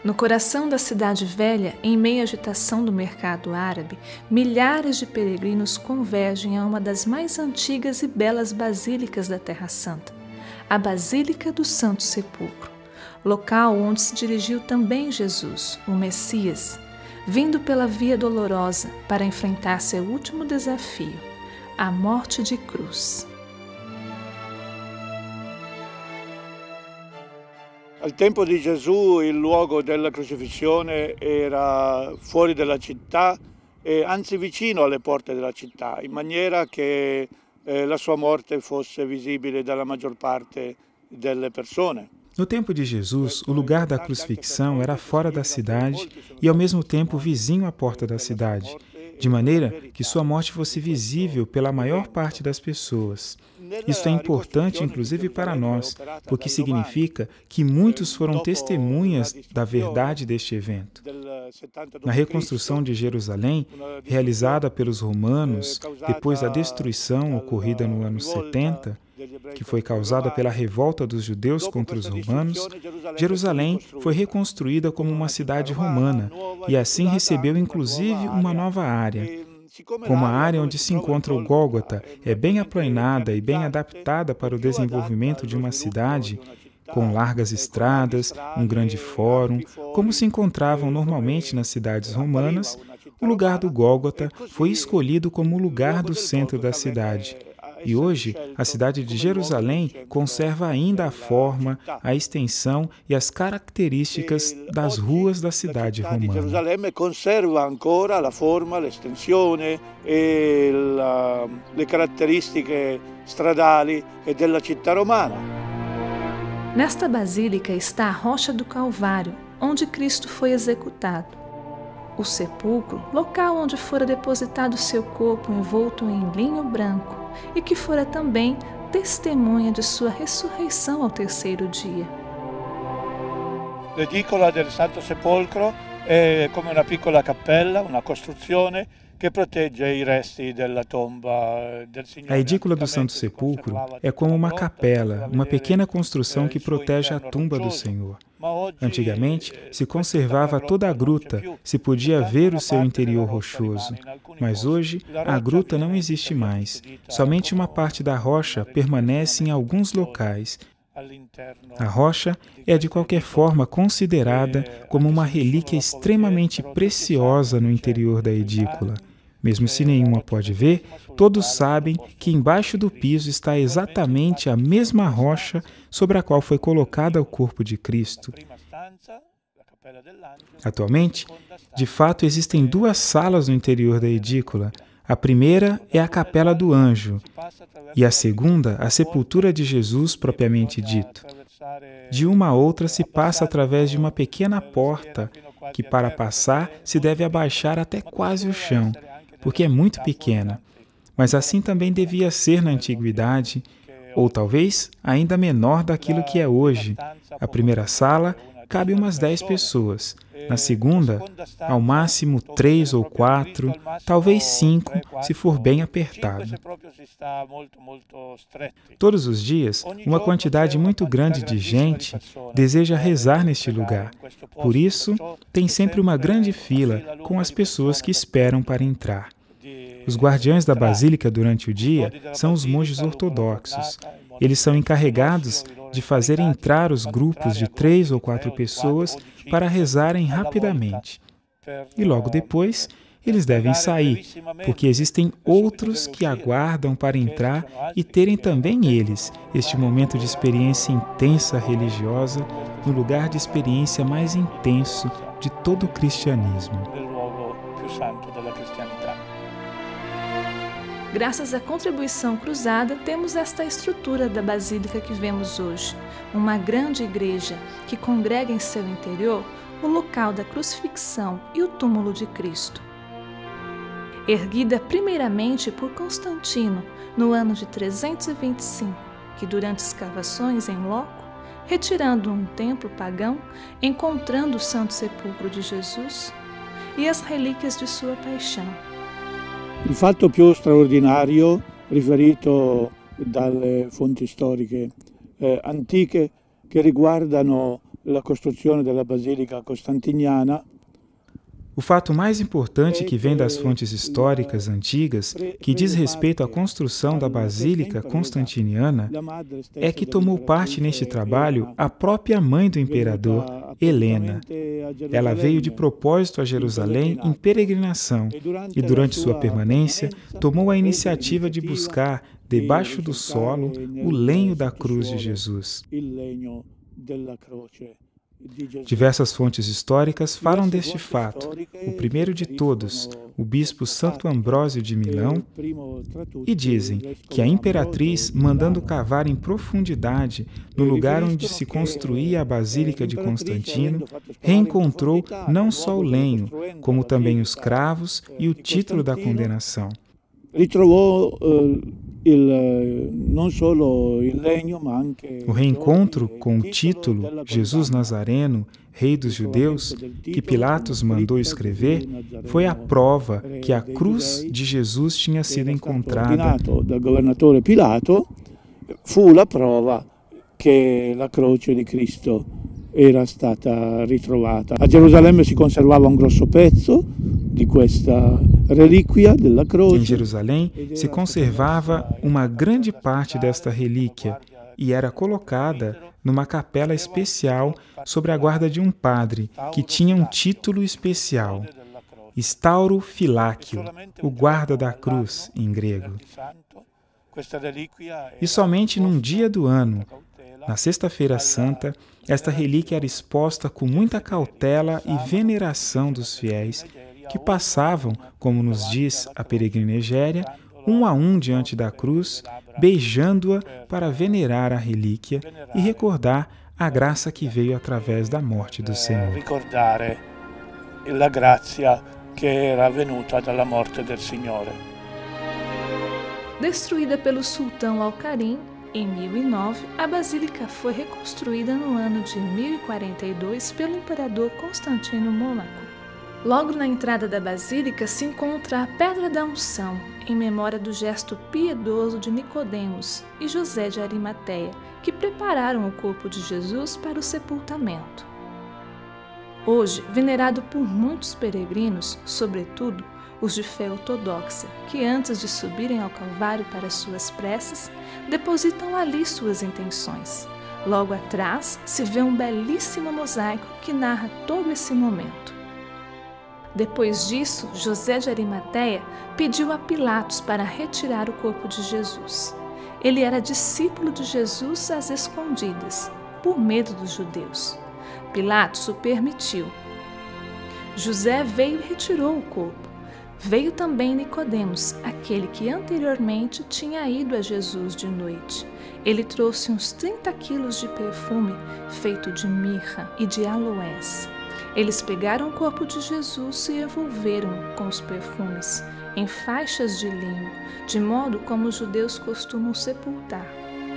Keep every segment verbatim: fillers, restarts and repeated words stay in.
No coração da cidade velha, em meio à agitação do mercado árabe, milhares de peregrinos convergem a uma das mais antigas e belas basílicas da Terra Santa, a Basílica do Santo Sepulcro, local onde se dirigiu também Jesus, o Messias, vindo pela Via Dolorosa para enfrentar seu último desafio, a morte de cruz. Al tempo di Gesù il luogo della crocifissione era fuori dalla città, e anzi vicino alle porte della città, in maniera che eh, la sua morte fosse visibile dalla maggior parte delle persone. No tempo de Jesus, o lugar da crucifixão era fora da cidade e, ao mesmo tempo, vizinho à porta da cidade, de maneira que sua morte fosse visível pela maior parte das pessoas. Isso é importante, inclusive, para nós, porque significa que muitos foram testemunhas da verdade deste evento. Na reconstrução de Jerusalém, realizada pelos romanos depois da destruição ocorrida no ano setenta, que foi causada pela revolta dos judeus contra os romanos, Jerusalém foi reconstruída como uma cidade romana e assim recebeu inclusive uma nova área. Como a área onde se encontra o Gólgota é bem aplainada e bem adaptada para o desenvolvimento de uma cidade, com largas estradas, um grande fórum, como se encontravam normalmente nas cidades romanas, o lugar do Gólgota foi escolhido como o lugar do centro da cidade. E hoje, a cidade de Jerusalém conserva ainda a forma, a extensão e as características das ruas da cidade romana. Jerusalém conserva ancora a forma, a extensão e as características stradali da cidade romana. Nesta basílica está a rocha do Calvário, onde Cristo foi executado. O sepulcro, local onde fora depositado seu corpo envolto em linho branco e que fora também testemunha de sua ressurreição ao terceiro dia. L'edicola del Santo Sepolcro è come una piccola cappella, una costruzione que protege i resti della tomba del Signore. A edícula do Santo Sepulcro é como uma capela, uma pequena construção que protege a tumba do Senhor. Antigamente, se conservava toda a gruta, se podia ver o seu interior rochoso. Mas hoje, a gruta não existe mais. Somente uma parte da rocha permanece em alguns locais. A rocha é, de qualquer forma, considerada como uma relíquia extremamente preciosa no interior da edícula. Mesmo se nenhuma pode ver, todos sabem que embaixo do piso está exatamente a mesma rocha sobre a qual foi colocada o corpo de Cristo. Atualmente, de fato, existem duas salas no interior da edícula. A primeira é a Capela do Anjo e a segunda, a Sepultura de Jesus propriamente dito. De uma a outra se passa através de uma pequena porta que, para passar, se deve abaixar até quase o chão, porque é muito pequena. Mas assim também devia ser na antiguidade, ou talvez ainda menor daquilo que é hoje. A primeira sala cabe umas dez pessoas. Na segunda, ao máximo três ou quatro, talvez cinco, se for bem apertado. Todos os dias, uma quantidade muito grande de gente deseja rezar neste lugar. Por isso, tem sempre uma grande fila com as pessoas que esperam para entrar. Os guardiães da Basílica durante o dia são os monges ortodoxos. Eles são encarregados de fazer entrar os grupos de três ou quatro pessoas para rezarem rapidamente. E logo depois, eles devem sair, porque existem outros que aguardam para entrar e terem também eles este momento de experiência intensa religiosa no lugar de experiência mais intenso de todo o cristianismo. Graças à contribuição cruzada, temos esta estrutura da Basílica que vemos hoje, uma grande igreja que congrega em seu interior o local da crucifixão e o túmulo de Cristo. Erguida primeiramente por Constantino no ano de trezentos e vinte e cinco, que durante escavações em loco, retirando um templo pagão, encontrando o Santo Sepulcro de Jesus e as relíquias de sua paixão. Il fatto più straordinario, riferito dalle fonti storiche eh, antiche, che riguardano la costruzione della Basilica Costantiniana. O fato mais importante que vem das fontes históricas antigas, que diz respeito à construção da Basílica Constantiniana, é que tomou parte neste trabalho a própria mãe do imperador, Helena. Ela veio de propósito a Jerusalém em peregrinação e, durante sua permanência, tomou a iniciativa de buscar, debaixo do solo, o lenho da cruz de Jesus. Diversas fontes históricas falam deste fato. O primeiro de todos, o bispo Santo Ambrósio de Milão, e dizem que a imperatriz, mandando cavar em profundidade no lugar onde se construía a Basílica de Constantino, reencontrou não só o lenho, como também os cravos e o título da condenação. Ritrovou Il, non solo il legno, ma anche o reencontro com o título Jesus Nazareno, Rei dos Judeus, que Pilatos mandou escrever, foi a prova que a cruz de Jesus tinha sido encontrada. Dal governatore Pilato fu la prova che la croce di Cristo era stata ritrovata. A Gerusalemme si conservava un grosso pezzo di questa relíquia della croce. Em Jerusalém se conservava uma grande parte desta relíquia e era colocada numa capela especial sob a guarda de um padre que tinha um título especial, Stauro Filáquio, o guarda da cruz em grego. E somente num dia do ano, na Sexta-feira Santa, esta relíquia era exposta com muita cautela e veneração dos fiéis, que passavam, como nos diz a peregrina Egéria, um a um diante da cruz, beijando-a para venerar a relíquia e recordar a graça que veio através da morte do Senhor. Ricordare la grazia che era venuta dalla morte del Signore. Destruída pelo sultão Al-Karim, em mil e nove, a basílica foi reconstruída no ano de mil e quarenta e dois pelo imperador Constantino Mônaco. Logo na entrada da basílica se encontra a Pedra da Unção, em memória do gesto piedoso de Nicodemos e José de Arimateia, que prepararam o corpo de Jesus para o sepultamento. Hoje, venerado por muitos peregrinos, sobretudo os de fé ortodoxa, que antes de subirem ao Calvário para suas preces, depositam ali suas intenções. Logo atrás se vê um belíssimo mosaico que narra todo esse momento. Depois disso, José de Arimateia pediu a Pilatos para retirar o corpo de Jesus. Ele era discípulo de Jesus às escondidas, por medo dos judeus. Pilatos o permitiu. José veio e retirou o corpo. Veio também Nicodemos, aquele que anteriormente tinha ido a Jesus de noite. Ele trouxe uns trinta quilos de perfume feito de mirra e de aloés. Eles pegaram o corpo de Jesus e envolveram com os perfumes em faixas de linho, de modo como os judeus costumam sepultar.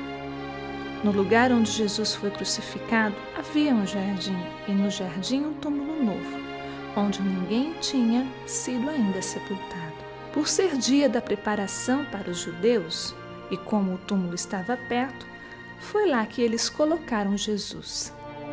No lugar onde Jesus foi crucificado havia um jardim, e no jardim um túmulo novo, onde ninguém tinha sido ainda sepultado. Por ser dia da preparação para os judeus, e como o túmulo estava perto, foi lá que eles colocaram Jesus.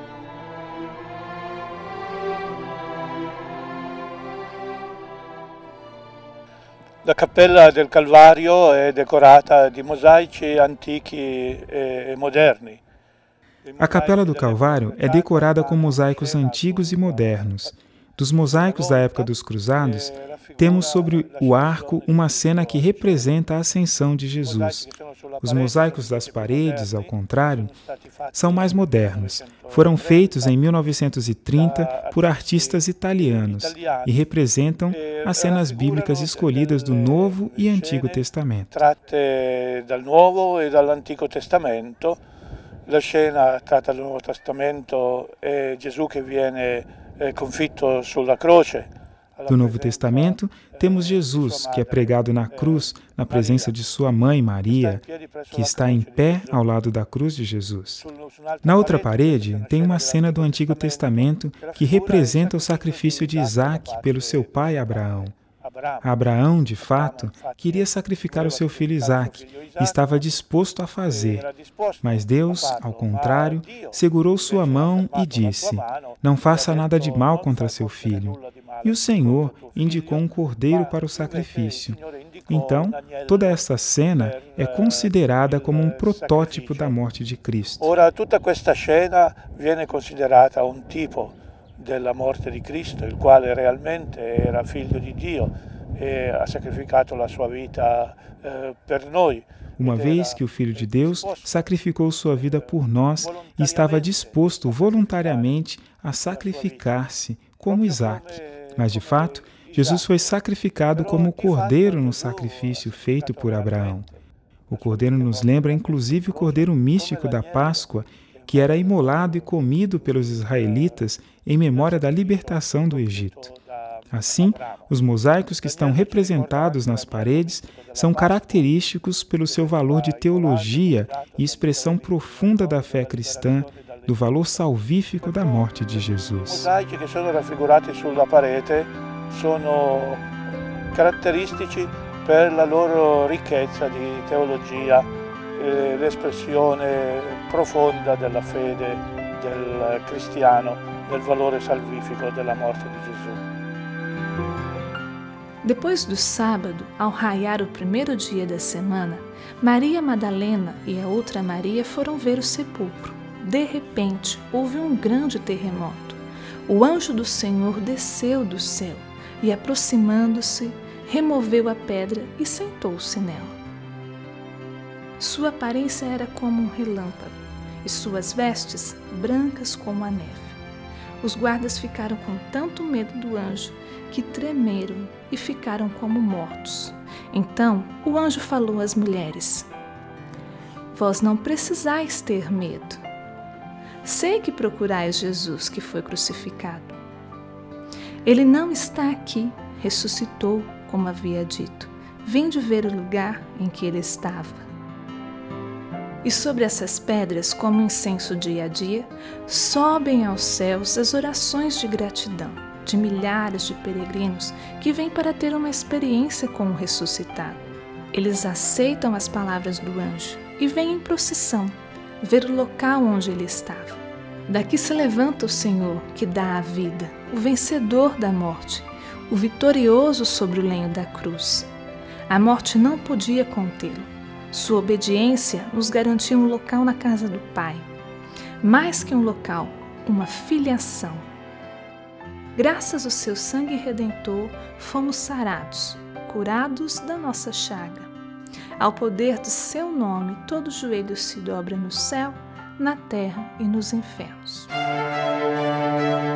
La Cappella del Calvario è decorata di mosaici antichi e moderni. A Capela do Calvário é decorada com mosaicos antigos e modernos. Dos mosaicos da época dos Cruzados, temos sobre o arco uma cena que representa a ascensão de Jesus. Os mosaicos das paredes, ao contrário, são mais modernos. Foram feitos em mil novecentos e trinta por artistas italianos e representam as cenas bíblicas escolhidas do Novo e Antigo Testamento. Tratte dal Nuovo e dall'Antico Testamento. La scena tratta dal Nuovo Testamento è Gesù che viene confitto sulla croce. Do Novo Testamento, temos Jesus, que é pregado na cruz, na presença de sua mãe Maria, que está em pé ao lado da cruz de Jesus. Na outra parede, tem uma cena do Antigo Testamento que representa o sacrifício de Isaac pelo seu pai Abraão. Abraão, de fato, queria sacrificar o seu filho Isaque e estava disposto a fazer. Mas Deus, ao contrário, segurou sua mão e disse: "Não faça nada de mal contra seu filho." E o Senhor indicou um cordeiro para o sacrifício. Então, toda esta cena é considerada como um protótipo da morte de Cristo. Ora, tutta questa scena viene considerata un tipo della morte di Cristo, il quale realmente era figlio di Dio e ha sacrificato la sua vita eh, per noi. Uma vez que o Filho de Deus sacrificou sua vida por nós e estava disposto voluntariamente a sacrificar-se como Isaque. Mas, de fato, Jesus foi sacrificado como o cordeiro no sacrifício feito por Abraão. O cordeiro nos lembra inclusive o cordeiro místico da Páscoa, que era imolado e comido pelos israelitas em memória da libertação do Egito. Assim, os mosaicos que estão representados nas paredes são característicos pelo seu valor de teologia e expressão profunda da fé cristã, do valor salvífico da morte de Jesus. Os mosaicos que são raffigurati sulla parete sono caratteristici per la loro ricchezza di teologia e l'espressione profonda della fede del cristiano, del valore salvifico della morte di Gesù. Depois do sábado, ao raiar o primeiro dia da semana, Maria Madalena e a outra Maria foram ver o sepulcro. De repente, houve um grande terremoto. O anjo do Senhor desceu do céu e, aproximando-se, removeu a pedra e sentou-se nela. Sua aparência era como um relâmpago e suas vestes brancas como a neve. Os guardas ficaram com tanto medo do anjo que tremeram e ficaram como mortos. Então o anjo falou às mulheres: "Vós não precisais ter medo. Sei que procurais Jesus que foi crucificado. Ele não está aqui, ressuscitou, como havia dito. Vinde ver o lugar em que ele estava." E sobre essas pedras, como incenso dia a dia, sobem aos céus as orações de gratidão de milhares de peregrinos que vêm para ter uma experiência com o ressuscitado. Eles aceitam as palavras do anjo e vêm em procissão ver o local onde ele estava. Daqui se levanta o Senhor, que dá a vida, o vencedor da morte, o vitorioso sobre o lenho da cruz. A morte não podia contê-lo. Sua obediência nos garantia um local na casa do Pai. Mais que um local, uma filiação. Graças ao seu sangue redentor, fomos sarados, curados da nossa chaga. Ao poder do seu nome, todo joelho se dobra no céu, na terra e nos infernos.